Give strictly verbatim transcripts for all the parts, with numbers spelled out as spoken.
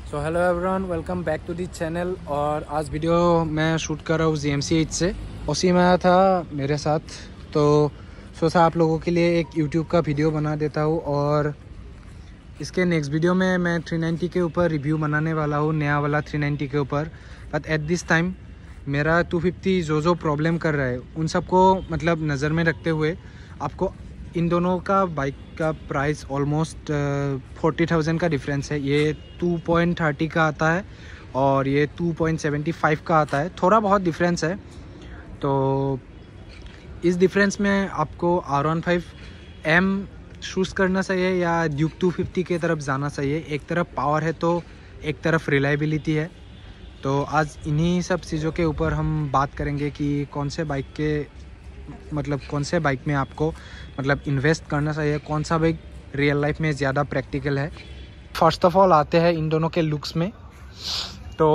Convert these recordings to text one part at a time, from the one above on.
So hello everyone, welcome back to the channel. और आज video मैं शूट कर रहा हूँ जी एम सी एच से। उसी में आया था मेरे साथ, तो सोचा आप लोगों के लिए एक यूट्यूब का वीडियो बना देता हूँ। और इसके नेक्स्ट वीडियो में मैं थ्री नाइंटी के ऊपर रिव्यू बनाने वाला हूँ, नया वाला थ्री नाइंटी के ऊपर। बट एट दिस टाइम मेरा टू फिफ्टी जो जो प्रॉब्लम कर रहा है उन सबको मतलब नज़र में रखते हुए आपको इन दोनों का बाइक का प्राइस ऑलमोस्ट फोर्टी थाउजेंड का डिफरेंस है। ये टू पॉइंट थर्टी का आता है और ये टू पॉइंट सेवेंटी फाइव का आता है, थोड़ा बहुत डिफरेंस है। तो इस डिफरेंस में आपको R one five M choose करना चाहिए या ड्यूक टू फिफ्टी के तरफ जाना चाहिए। एक तरफ पावर है तो एक तरफ रिलायबिलिटी है। तो आज इन्हीं सब चीज़ों के ऊपर हम बात करेंगे कि कौन से बाइक के मतलब कौन से बाइक में आपको मतलब इन्वेस्ट करना चाहिए, कौन सा बाइक रियल लाइफ में ज़्यादा प्रैक्टिकल है। फर्स्ट ऑफ ऑल आते हैं इन दोनों के लुक्स में। तो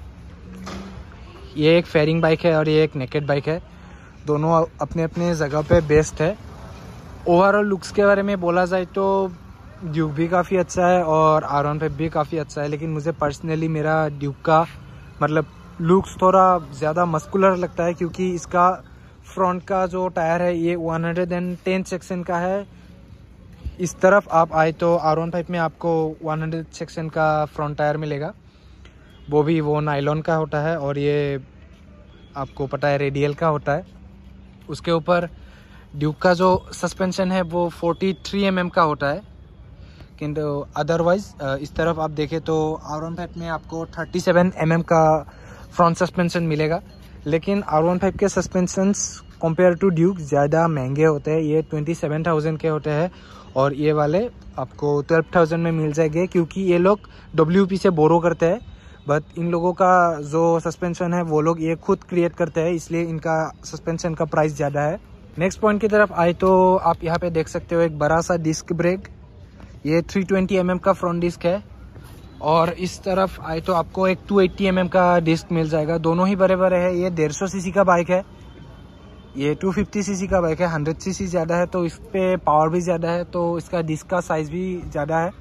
ये एक फेयरिंग बाइक है और ये एक नेकेड बाइक है, दोनों अपने अपने जगह पे बेस्ट है। ओवरऑल लुक्स के बारे में बोला जाए तो ड्यूक भी काफ़ी अच्छा है और आर वन फाइव भी काफ़ी अच्छा है, लेकिन मुझे पर्सनली मेरा ड्यूक का मतलब लुक्स थोड़ा ज़्यादा मस्कुलर लगता है, क्योंकि इसका फ्रंट का जो टायर है ये वन हंड्रेड टेन सेक्शन का है। इस तरफ आप आए तो आर वन फाइव में आपको वन हंड्रेड सेक्शन का फ्रंट टायर मिलेगा, वो भी वो नायलॉन का होता है और ये आपको पता है रेडियल का होता है। उसके ऊपर ड्यूक का जो सस्पेंशन है वो फोर्टी थ्री एम एम का होता है, किंतु अदरवाइज इस तरफ आप देखें तो आर वन फाइव में आपको थर्टी सेवन एम एम का फ्रंट सस्पेंशन मिलेगा। लेकिन आर वन फाइव के सस्पेंशंस कंपेयर टू ड्यूक ज़्यादा महंगे होते हैं, ये ट्वेंटी सेवन थाउजेंड के होते हैं और ये वाले आपको ट्वेल्व थाउजेंड में मिल जाएंगे, क्योंकि ये लोग डब्ल्यू पी से बोरो करते हैं। बट इन लोगों का जो सस्पेंशन है वो लोग ये खुद क्रिएट करते हैं, इसलिए इनका सस्पेंशन का प्राइस ज़्यादा है। नेक्स्ट पॉइंट की तरफ आए तो आप यहाँ पे देख सकते हो एक बड़ा सा डिस्क ब्रेक, ये थ्री ट्वेंटी एम एम का फ्रंट डिस्क है। और इस तरफ आए तो आपको एक टू एट्टी एम एम का डिस्क मिल जाएगा, दोनों ही बड़े बड़े हैं। ये डेढ़ सौ सीसी का बाइक है, ये टू फिफ्टी सीसी का बाइक है, हंड्रेड सीसी ज़्यादा है तो इस पे पावर भी ज़्यादा है, तो इसका डिस्क का साइज़ भी ज़्यादा है।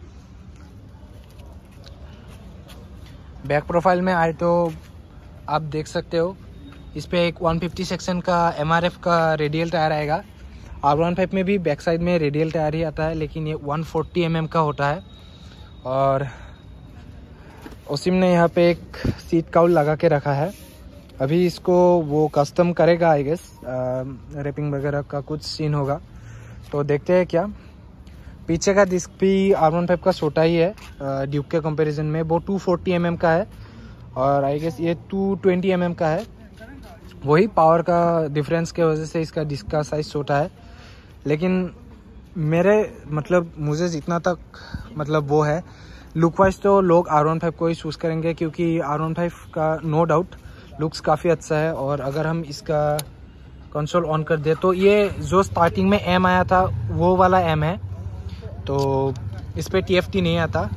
बैक प्रोफाइल में आए तो आप देख सकते हो इस पे एक वन फिफ्टी सेक्शन का एम आर एफ का रेडियल टायर आएगा। आर वन फाइव में भी बैक साइड में रेडियल टायर ही आता है, लेकिन ये वन फोर्टी एम एम का होता है। और ओसिम ने यहाँ पे एक सीट काउल लगा के रखा है, अभी इसको वो कस्टम करेगा आई गेस, रैपिंग वगैरह का कुछ सीन होगा तो देखते हैं क्या। पीछे का डिस्क भी आर वन फाइव का छोटा ही है ड्यूक के कंपैरिजन में, वो टू फोर्टी एम एम का है और आई गेस ये टू ट्वेंटी एम एम का है। वही पावर का डिफरेंस के वजह से इसका डिस्क का साइज छोटा है, लेकिन मेरे मतलब मुझे जितना तक मतलब वो है लुक वाइज तो लोग आर वन फाइव को ही चूज़ करेंगे, क्योंकि आर वन फाइव का नो डाउट लुक्स काफ़ी अच्छा है। और अगर हम इसका कंसोल ऑन कर दे तो ये जो स्टार्टिंग में एम आया था वो वाला एम है, तो इस पर टी एफ टी नहीं आता।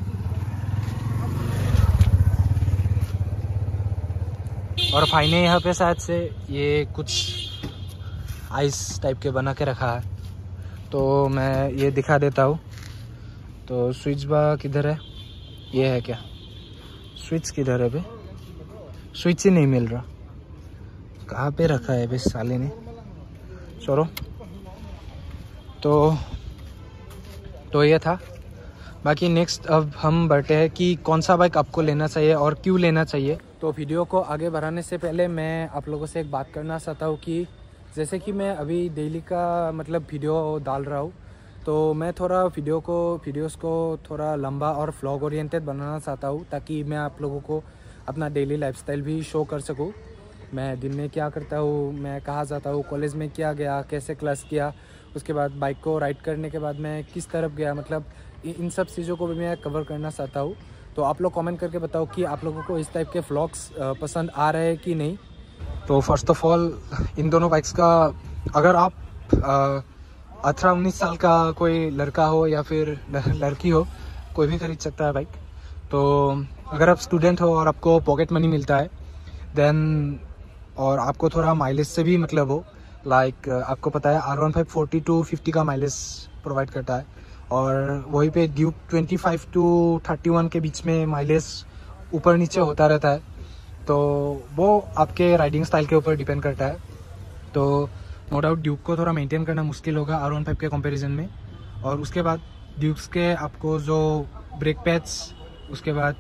और फाइन ने यहाँ पे शायद से ये कुछ आइस टाइप के बना के रखा है, तो मैं ये दिखा देता हूँ। तो स्विच बा किधर है, ये है क्या, स्विच किधर है बे, स्विच ही नहीं मिल रहा, कहाँ पे रखा है बे साले ने, छोड़ो। तो तो ये था। बाकी नेक्स्ट अब हम बढ़ते हैं कि कौन सा बाइक आपको लेना चाहिए और क्यों लेना चाहिए। तो वीडियो को आगे बढ़ाने से पहले मैं आप लोगों से एक बात करना चाहता हूँ कि जैसे कि मैं अभी डेली का मतलब वीडियो डाल रहा हूँ, तो मैं थोड़ा वीडियो को वीडियोस को थोड़ा लंबा और व्लॉग ओरिएंटेड बनाना चाहता हूँ, ताकि मैं आप लोगों को अपना डेली लाइफस्टाइल भी शो कर सकूँ। मैं दिन में क्या करता हूँ, मैं कहाँ जाता हूँ, कॉलेज में क्या गया, कैसे क्लास किया, उसके बाद बाइक को राइड करने के बाद मैं किस तरफ गया, मतलब इन सब चीज़ों को भी मैं कवर करना चाहता हूँ। तो आप लोग कमेंट करके बताओ कि आप लोगों को इस टाइप के व्लॉग्स पसंद आ रहे हैं कि नहीं। तो फर्स्ट ऑफ ऑल इन दोनों बाइक्स का अगर आप अठारह उन्नीस साल का कोई लड़का हो या फिर लड़की हो, कोई भी खरीद सकता है बाइक। तो अगर आप स्टूडेंट हो और आपको पॉकेट मनी मिलता है देन, और आपको थोड़ा माइलेज से भी मतलब हो, लाइक आपको पता है R one five forty to fifty का माइलेज प्रोवाइड करता है और वहीं पे Duke twenty five to thirty one के बीच में माइलेज ऊपर नीचे होता रहता है, तो वो आपके राइडिंग स्टाइल के ऊपर डिपेंड करता है। तो नो डाउट ड्यूक को थोड़ा मेंटेन करना मुश्किल होगा आर वन फाइव के कंपैरिजन में। और उसके बाद ड्यूक्स के आपको जो ब्रेक पैड्स, उसके बाद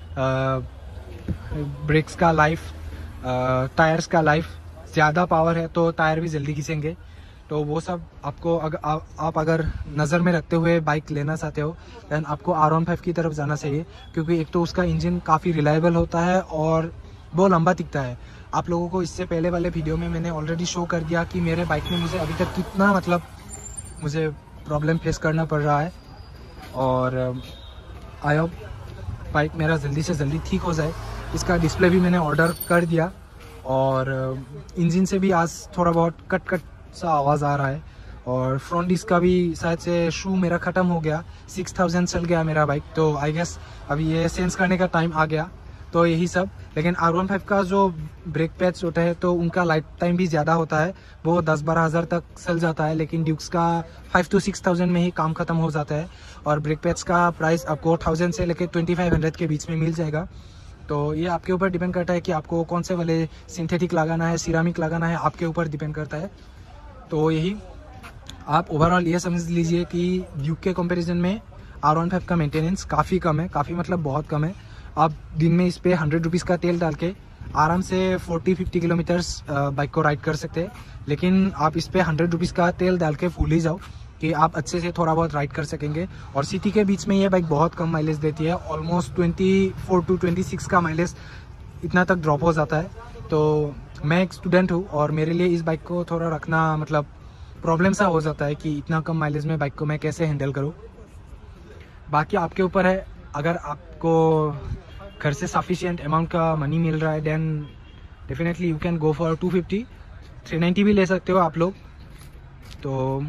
ब्रेक्स का लाइफ, टायर्स का लाइफ, ज़्यादा पावर है तो टायर भी जल्दी खींचेंगे। तो वो सब आपको अगर आ, आप अगर नज़र में रखते हुए बाइक लेना चाहते हो दैन आपको आर वन फाइव की तरफ जाना चाहिए, क्योंकि एक तो उसका इंजन काफ़ी रिलायबल होता है और वो लंबा टिकता है। आप लोगों को इससे पहले वाले वीडियो में मैंने ऑलरेडी शो कर दिया कि मेरे बाइक में मुझे अभी तक कितना मतलब मुझे प्रॉब्लम फेस करना पड़ रहा है। और आई होप बाइक मेरा जल्दी से जल्दी ठीक हो जाए। इसका डिस्प्ले भी मैंने ऑर्डर कर दिया और इंजन से भी आज थोड़ा बहुत कट कट सा आवाज़ आ रहा है। और फ्रंट डिस्क का भी शायद से शू मेरा ख़त्म हो गया, सिक्स थाउजेंड चल गया मेरा बाइक, तो आई गेस अभी ये चेंज करने का टाइम आ गया। तो यही सब। लेकिन आर वन फाइव का जो ब्रेक पैड्स होता है तो उनका लाइफ टाइम भी ज़्यादा होता है, वो दस बारह हज़ार तक चल जाता है। लेकिन ड्यूक्स का फाइव टू सिक्स थाउजेंड में ही काम ख़त्म हो जाता है। और ब्रेक पैड्स का प्राइस आपको थाउजेंड से लेकर ट्वेंटी फाइव हंड्रेड के बीच में मिल जाएगा। तो ये आपके ऊपर डिपेंड करता है कि आपको कौन से वाले सिंथेटिक लगाना है, सिरामिक लगाना है, आपके ऊपर डिपेंड करता है। तो यही आप ओवरऑल ये समझ लीजिए कि ड्यूक के कंपैरिजन में आर वन फाइव का मेंटेनेंस काफ़ी कम है, काफ़ी मतलब बहुत कम है। आप दिन में इस पे हंड्रेड रुपीज़ का तेल डाल के आराम से फोर्टी फिफ्टी किलोमीटर्स बाइक को राइड कर सकते हैं। लेकिन आप इस पे हंड्रेड रुपीज़ का तेल डाल के फुल ही जाओ कि आप अच्छे से थोड़ा बहुत राइड कर सकेंगे। और सिटी के बीच में ये बाइक बहुत कम माइलेज देती है, almost twenty four to twenty six का माइलेज इतना तक ड्रॉप हो जाता है। तो मैं एक स्टूडेंट हूँ और मेरे लिए इस बाइक को थोड़ा रखना मतलब प्रॉब्लम सा हो जाता है कि इतना कम माइलेज में बाइक को मैं कैसे हैंडल करूँ। बाकी आपके ऊपर है, अगर आपको घर से सफिशिएंट अमाउंट का मनी मिल रहा है then definitely you can go for two fifty, three ninety भी ले सकते हो आप लोग। तो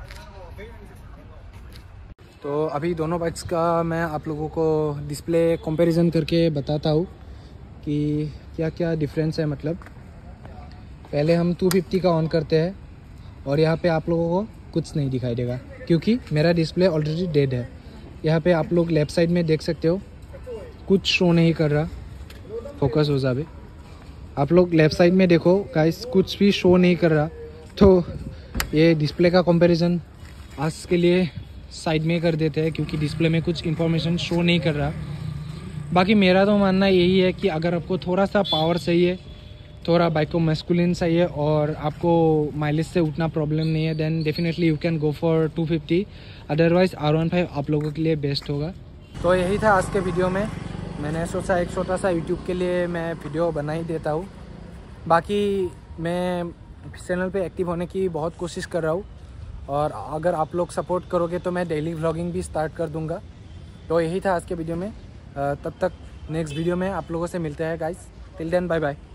तो अभी दोनों बाइक्स का मैं आप लोगों को डिस्प्ले कंपैरिजन करके बताता हूँ कि क्या क्या डिफरेंस है। मतलब पहले हम टू फिफ्टी का ऑन करते हैं और यहाँ पे आप लोगों को कुछ नहीं दिखाई देगा क्योंकि मेरा डिस्प्ले ऑलरेडी डेड है। यहाँ पे आप लोग लेफ़्ट साइड में देख सकते हो कुछ शो नहीं कर रहा, फोकस हो जावे। आप लोग लेफ़्ट साइड में देखो गाइस, कुछ भी शो नहीं कर रहा। तो ये डिस्प्ले का कंपैरिजन आज के लिए साइड में कर देते हैं क्योंकि डिस्प्ले में कुछ इन्फॉर्मेशन शो नहीं कर रहा। बाकी मेरा तो मानना यही है कि अगर आपको थोड़ा सा पावर चाहिए, थोड़ा बाइक को मैस्कुलिन चाहिए और आपको माइलेज से उतना प्रॉब्लम नहीं है then definitely you can go for two fifty. Otherwise R one five आप लोगों के लिए बेस्ट होगा। तो यही था आज के वीडियो में। मैंने सोचा एक छोटा सा यूट्यूब के लिए मैं वीडियो बना ही देता हूँ। बाकी मैं चैनल पे एक्टिव होने की बहुत कोशिश कर रहा हूँ और अगर आप लोग सपोर्ट करोगे तो मैं डेली व्लॉगिंग भी स्टार्ट कर दूँगा। तो यही था आज के वीडियो में। तब तक नेक्स्ट वीडियो में आप लोगों से मिलते हैं guys. Till then bye bye.